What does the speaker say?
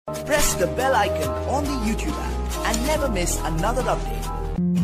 Press the bell icon on the YouTube app and never miss another update.